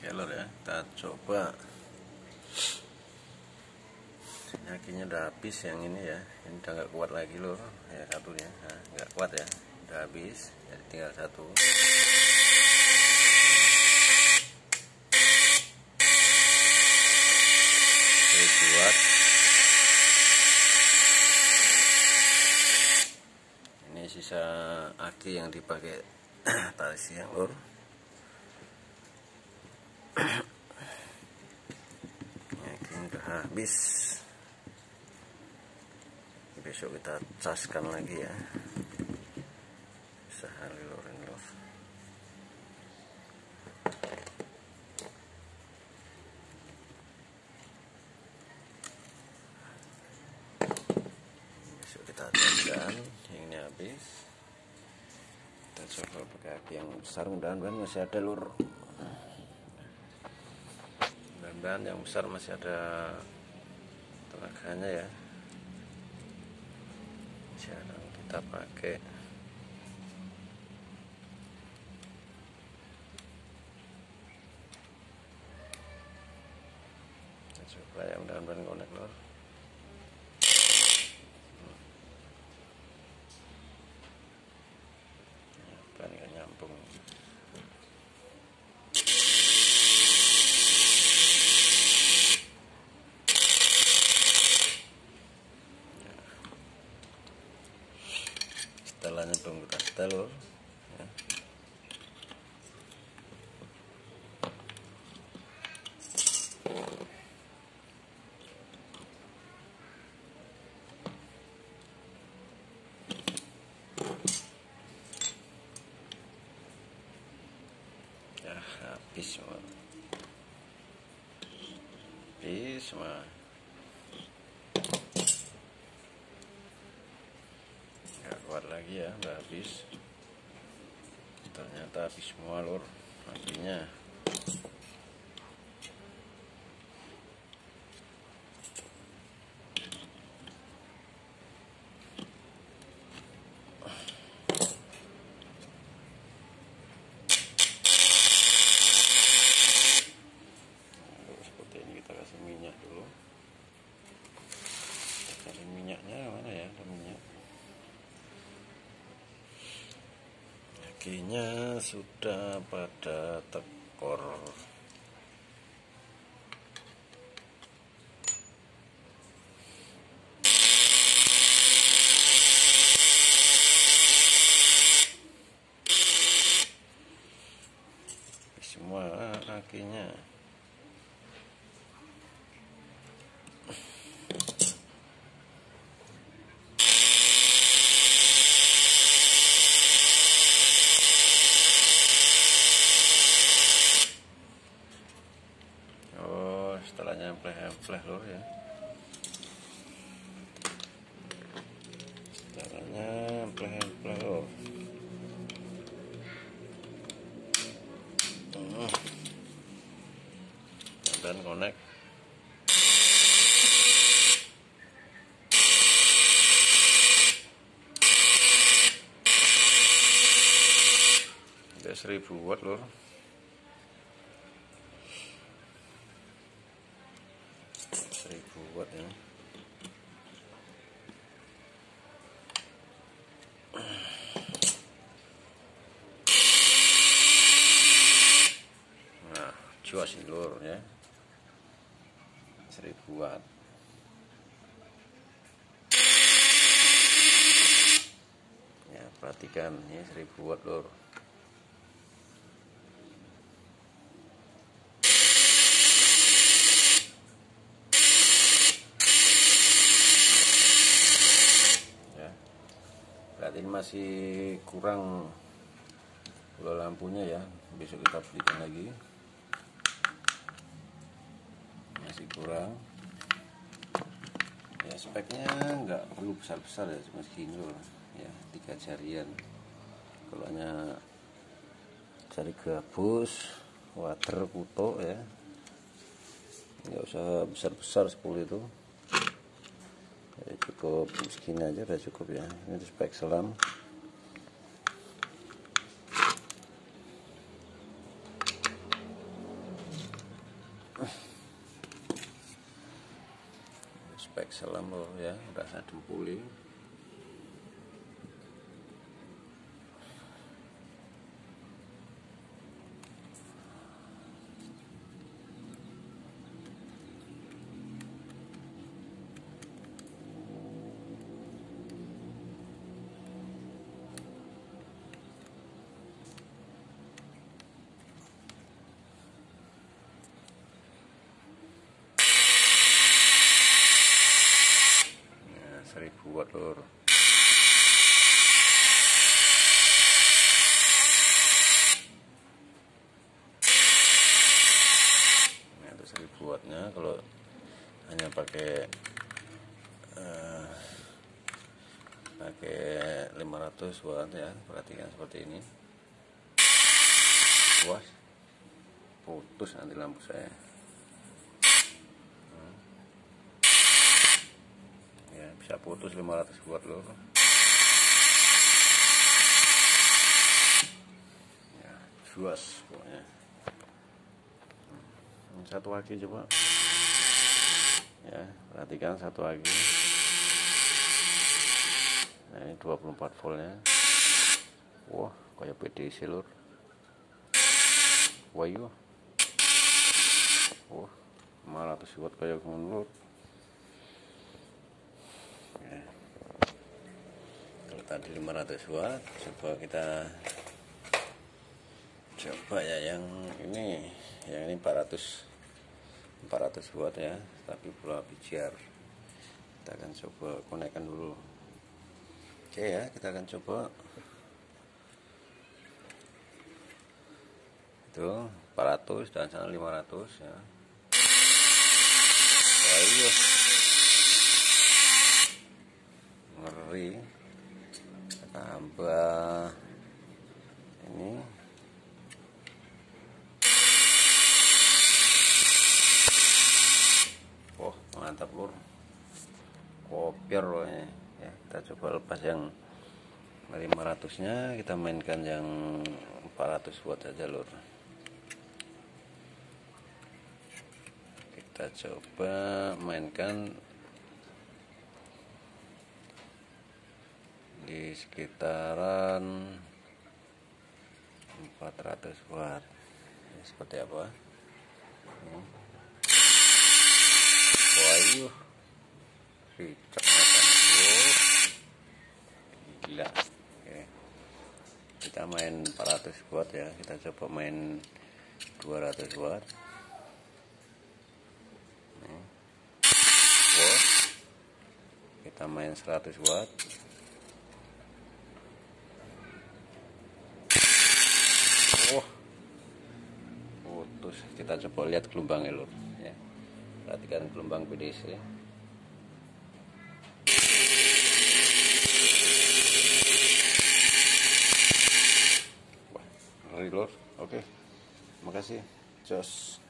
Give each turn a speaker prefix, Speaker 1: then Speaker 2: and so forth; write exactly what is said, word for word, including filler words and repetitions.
Speaker 1: Oke lor ya, kita coba. Yakinnya udah habis yang ini ya, ini udah nggak kuat lagi lor ya, satunya nah, nggak kuat ya, udah habis, jadi tinggal satu. Jadi kuat. Ini sisa aki yang dipakai tali siang lor. Yakin udah habis. Besok kita caskan lagi ya, sehari lor ini lor. Besok kita caskan, yang ini habis. Kita coba pakai aki yang besar, mudah-mudahan masih ada lor. Mudah-mudahan yang besar masih ada tenaganya ya. Jarang kita pakai. Kita coba ya, mudah-mudahan konek lor. Pelan nggak nyambung. Setelahnya belum kita setel lor ya. Ya habis semua, habis semua. Nggak kuat lagi ya, udah habis. Ternyata habis semua lor apinya. Lalu seperti ini kita kasih minyak dulu. Kita cari minyaknya mana ya, ada minyak. Yakinya sudah pada tekor. Semua akinya. Oh, setelahnya empleh-empleh lor ya. Setelahnya empleh-empleh lor. Hmm. Dan konek. Ada seribu watt lor. Seribu watt ya. Nah, jual sih lor ya. Seribu watt. Ya, perhatikan ini seribu watt lor. Ya, berarti ini masih kurang bola lampunya ya. Besok kita belikan lagi. Masih kurang ya, speknya nggak perlu besar-besar ya, cuma segini loh ya, tiga jarian. Kalau hanya jari gabus, water, kuto ya, nggak usah besar-besar sepuluh itu ya, cukup segini aja udah cukup ya. Ini spek selam. spek selam lur ya, udah saya dempuli. Seribu watt lur. Nah, itu seribu wattnya. Kalau hanya pakai uh, pakai lima ratus watt ya, perhatikan seperti ini. Wah, putus nanti lampu saya. Bisa putus lima ratus watt loh ya, juas pokoknya. Satu lagi coba ya, perhatikan satu lagi. Nah, ini dua puluh empat voltnya. Wah, kayak P D C lur. Wah, iya. Wah, lima ratus watt kayak ngono lur. Ya. Kalau tadi lima ratus watt, coba kita coba ya yang ini, yang ini empat ratus watt ya, tapi pula bijar. Kita akan coba konekkan dulu. Oke ya, kita akan coba. Itu empat ratus dan sana lima ratus ya. Ayo. Ngeri, tambah ini oh mantap lur, kopier loh ya. Ya, kita coba lepas yang lima ratus nya, kita mainkan yang empat ratus watt saja lur. Kita coba mainkan di sekitaran empat ratus watt. Ini seperti apa? Wah, picak makan. Gila. Oke. Kita main empat ratus watt ya. Kita coba main dua ratus watt. Wah. Kita main seratus watt. Oh, putus. Kita coba lihat gelombangnya lur ya. Perhatikan gelombang P D C. Wah, ngeri lur. Oke, makasih. Jos.